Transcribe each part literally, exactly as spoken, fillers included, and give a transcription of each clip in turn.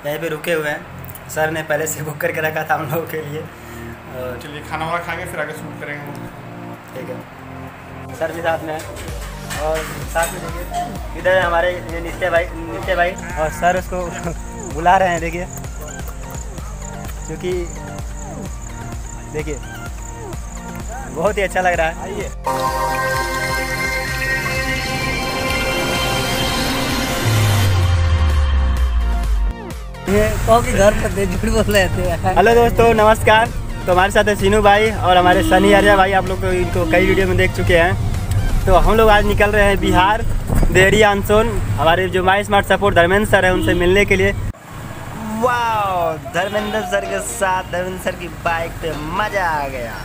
यहीं पे रुके हुए हैं। सर ने पहले से बुक करके रखा था हम लोगों के लिए। चलिए खाना वाना खाएंगे फिर आगे शूट करेंगे। ठीक है, सर भी साथ में है और साथ में देखिए इधर हमारे ये नित्य भाई नित्य भाई और सर उसको बुला रहे हैं। देखिए क्योंकि देखिए बहुत ही अच्छा लग रहा है। आइए ये कहो कि घर पर दे झूठ बोल रहे थे। हेलो दोस्तों, नमस्कार। तो हमारे साथ है सीनू भाई और हमारे सनी आर्या भाई। आप लोग तो इनको कई वीडियो में देख चुके हैं। तो हम लोग आज निकल रहे हैं बिहार, देहरी आनसोन। हमारे जो my smart support Dharmendra sir है उनसे मिलने के लिए। वाह, धर्मेंद्र सर के साथ धर्मेंद्र सर की बाइक पे मज़ा आ गया।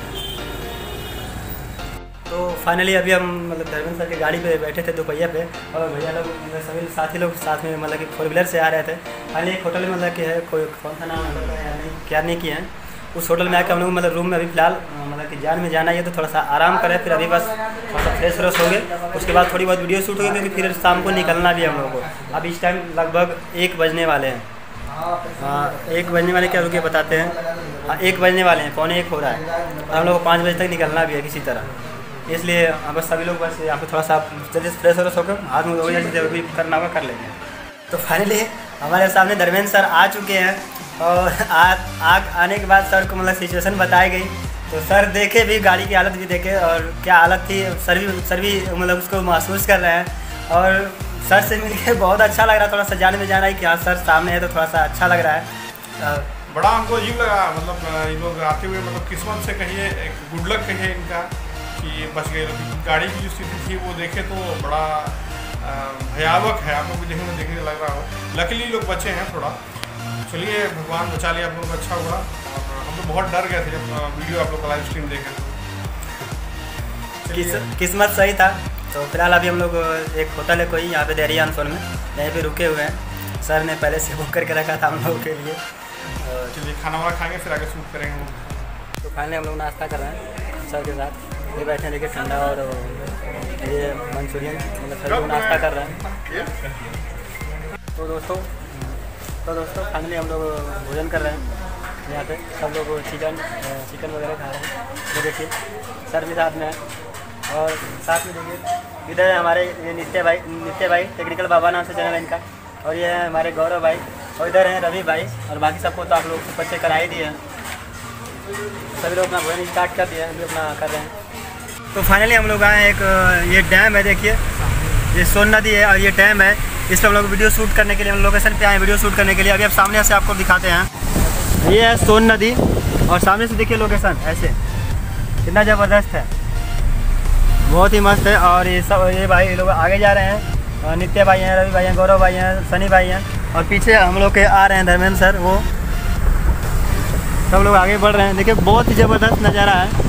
तो फाइनली अभी हम मतलब धर्मेंद्र सर की गाड़ी पे बैठे थे दोपहिया पे और भैया लोग मतलब सभी साथी लोग साथ में मतलब कि फोर व्हीलर से आ रहे थे। फाइनली एक होटल में मतलब कि है कोई कौन सा नाम है क्या नहीं किया है, उस होटल में आकर हम लोग मतलब रूम में अभी फिलहाल मतलब कि जान में जाना है तो थोड़ा सा आराम करें। फिर अभी बस थोड़ा सा फ्रेश व्रेश हो गए, उसके बाद थोड़ी बहुत वीडियो शूट होगी क्योंकि फिर शाम को निकलना भी है हम लोगों को। अब इस टाइम लगभग एक बजने वाले हैं। हाँ, एक बजने वाले क्या रुके बताते हैं। हाँ, एक बजने वाले हैं, पौने एक हो रहा है और हम लोग को पाँच बजे तक निकलना भी है किसी तरह। इसलिए बस सभी लोग बस यहाँ पे थोड़ा सा जल्दी से फ्रेश व्रेश होकर हाथ में वही जैसे भी करना होगा कर लेंगे। तो फाइनली हमारे सामने धर्मेंद्र सर आ चुके हैं और आग आग आने के बाद सर को मतलब सिचुएशन बताई गई। तो सर देखे भी, गाड़ी की हालत भी देखे और क्या हालत थी। सर भी सर भी मतलब उसको महसूस कर रहे हैं और सर से मिलके बहुत अच्छा लग रहा है। थोड़ा सा जाने में जाना है कि हाँ सर सामने है तो थोड़ा सा अच्छा लग रहा है। बड़ा हमको अजीब लगा, मतलब ये लोग आते हुए मतलब किस्मत से कहिए, एक गुड लक कहिए इनका कि बच गए। गाड़ी की जो स्थिति थी वो देखे तो बड़ा भयावह है, आप लोग भी देखने में देखने लग रहा हो। लकीली लोग बचे हैं थोड़ा। चलिए भगवान बचा लिया आप लोग, अच्छा हुआ। और हम तो बहुत डर गए थे जब वीडियो आप लोग का लाइव स्ट्रीम देखे तो। किस, किस्मत सही था। तो फिलहाल अभी हम लोग एक होटल है कोई यहाँ पे देहरी आनसोन में, यहीं पे रुके हुए हैं। सर ने पहले से बुक करके रखा था हम लोगों के लिए। चलिए खाना वाना खाएंगे फिर आगे शूट करेंगे। तो फाइनली हम लोग नाश्ता कर रहे हैं सर के साथ। ये बैठे हैं देखिए ठंडा और ये मंचूरियन मतलब सर लोग नाश्ता कर रहे हैं। तो दोस्तों तो दोस्तों फाइनली हम लोग भोजन कर रहे हैं यहाँ पे। सब लोग चिकन चिकन वगैरह खा रहे हैं। तो देखिए सर भी साथ में है और साथ में देखिए इधर है हमारे ये नित्य भाई नित्य भाई टेक्निकल बाबा नाम से चैनल है इनका। और ये है हमारे गौरव भाई और इधर हैं रवि भाई और बाकी सबको तो आप लोग बच्चे करा ही दिए हैं। सभी लोग अपना भोजन स्टार्ट कर दिया, हम लोग अपना कर रहे हैं। तो फाइनली हम लोग आए एक ये डैम है, देखिए ये सोन नदी है और ये डैम है। इस पर हम लोग वीडियो शूट करने के लिए हम लोकेशन पे आए वीडियो शूट करने के लिए। अभी अब सामने से आपको दिखाते हैं। ये है सोन नदी और सामने से देखिए लोकेशन ऐसे कितना ज़बरदस्त है, बहुत ही मस्त है। और ये सब ये भाई लोग आगे जा रहे हैं, नित्य भाई हैं, रवि भाई हैं, गौरव भाई हैं, सनी भाई हैं और पीछे हम लोग के आ रहे हैं धर्मेंद्र सर। वो सब लोग आगे बढ़ रहे हैं। देखिए बहुत ही ज़बरदस्त नज़ारा है।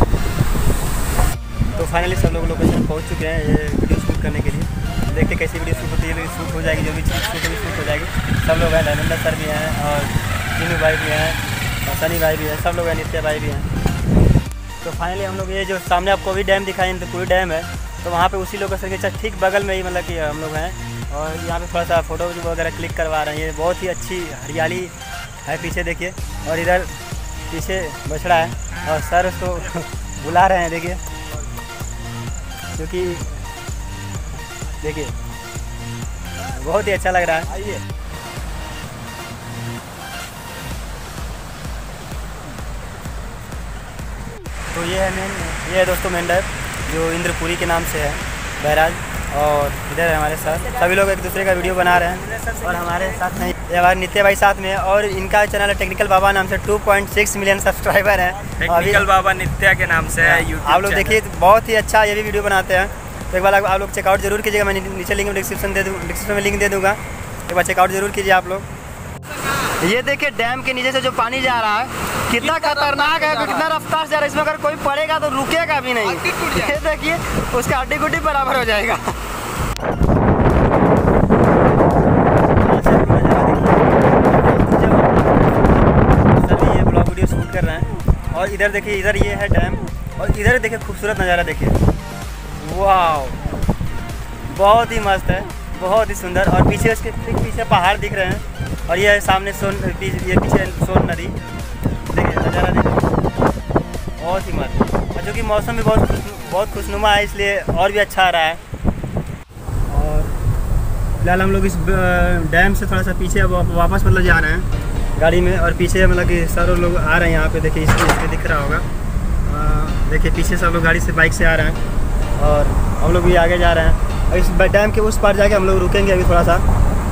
तो फाइनली सब लोग लोकेशन पहुंच चुके हैं ये वीडियो शूट करने के लिए। देखते कैसी वीडियो शूट होती है, शूट हो जाएगी, जो भी चीज़ शूट होगी शूट हो जाएगी। सब लोग हैं, धर्मेंद्र सर भी हैं और सीनू भाई भी हैं और सनी भाई भी हैं, सब लोग हैं, नित्य भाई भी हैं। तो फाइनली हम लोग ये जो सामने आपको भी डैम दिखाई तो पूरी डैम है, तो वहाँ पे उसी लोकेशन के ठीक बगल में ही मतलब कि हम लोग हैं और यहाँ पे थोड़ा सा फ़ोटो वगैरह क्लिक करवा रहे हैं। ये बहुत ही अच्छी हरियाली है पीछे देखिए और इधर पीछे बछड़ा है और सर उसको बुला रहे हैं देखिए, क्योंकि देखिए बहुत ही अच्छा लग रहा है। आइए तो ये है मेन ये है दोस्तों मेन डैम जो इंद्रपुरी के नाम से है बैराज। और इधर है हमारे साथ सभी लोग एक दूसरे का वीडियो बना रहे हैं और हमारे साथ में ये हमारे नित्य भाई साथ में है और इनका चैनल है टेक्निकल बाबा नाम से। Two point six million subscriber हैं टेक्निकल बाबा नित्या के नाम से है यूट्यूब। आप लोग देखिए बहुत ही अच्छा ये भी वीडियो बनाते हैं, तो एक बार आप लोग चेकआउट जरूर कीजिएगा। मैं नीचे लिंक डिस्क्रिप्शन दे दूँ डिस्क्रिप्शन में लिंक दे दूँगा, एक बार चेकआउट जरूर कीजिए आप लोग। ये देखिए डैम के नीचे से जो पानी जा रहा है कितना खतरनाक है, कितना रफ्तार से जा रहा है। इसमें अगर कोई पड़ेगा तो रुकेगा भी नहीं। ये देखिए उसका हड्डी गुड्डी बराबर हो जाएगा। सभी ये ब्लॉग वीडियो शूट कर रहे हैं और इधर देखिए इधर ये है डैम और इधर देखिए खूबसूरत नज़ारा देखिए, वाह बहुत ही मस्त है, बहुत ही सुंदर। और पीछे उसके ठीक पीछे पहाड़ दिख रहे हैं और ये है सामने सोन, ये पीछे सोन नदी, देखिए नज़ारा देखिए बहुत ही मस्त। और जो कि मौसम भी बहुत खुश बहुत खुशनुमा है, इसलिए और भी अच्छा आ रहा है। और फिलहाल हम लोग इस डैम से थोड़ा सा पीछे अब वापस मतलब जा रहे हैं गाड़ी में, और पीछे मतलब कि सारे लोग आ रहे हैं यहाँ पे, देखिए इसके इसके दिख रहा होगा, देखिए पीछे सब लोग गाड़ी से बाइक से आ रहे हैं और हम लोग भी आगे जा रहे हैं। और इस डैम के उस पार जाके हम लोग रुकेंगे अभी थोड़ा सा।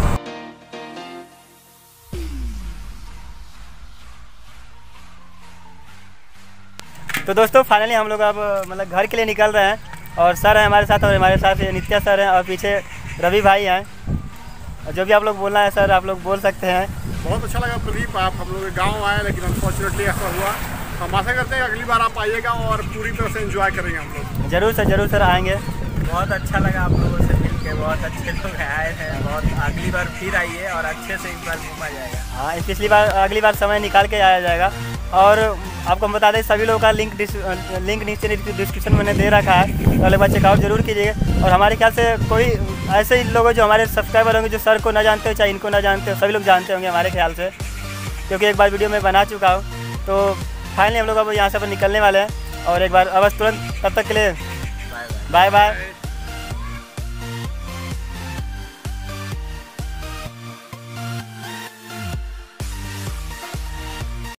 तो दोस्तों फाइनली हम लोग अब मतलब घर के लिए निकल रहे हैं, और सर हैं हमारे साथ, और हमारे साथ नित्या सर हैं, और पीछे रवि भाई हैं। और जो भी आप लोग बोलना है सर आप लोग बोल सकते हैं। बहुत अच्छा लगा प्रदीप, आप हम लोग गाँव आए, लेकिन अनफॉर्चुनेटली ऐसा हुआ। हम आशा करते हैं अगली बार आप आइएगा और पूरी तरह से एंजॉय करेंगे हम लोग। जरूर सर, जरूर सर आएंगे। बहुत अच्छा लगा आप लोगों से मिल के, बहुत अच्छे लोग आए हैं। बहुत अगली बार फिर आइए और अच्छे से इस बार घूमा जाएगा। हाँ, पिछली बार अगली बार समय निकाल के आया जाएगा। और आपको हम बता दें सभी लोगों का लिंक लिंक नीचे डिस्क्रिप्शन में मैंने दे रखा है, तो एक बार चेकआउट जरूर कीजिएगा। और हमारे ख्याल से कोई ऐसे ही लोग जो हमारे सब्सक्राइबर होंगे जो सर को ना जानते हो चाहे इनको ना जानते हो, सभी लोग जानते होंगे हमारे ख्याल से, क्योंकि एक बार वीडियो में बना चुका हूँ। तो फाइनली हम लोग अब यहाँ से पर निकलने वाले हैं, और एक बार अब तुरंत तब तक के लिए बाय बाय।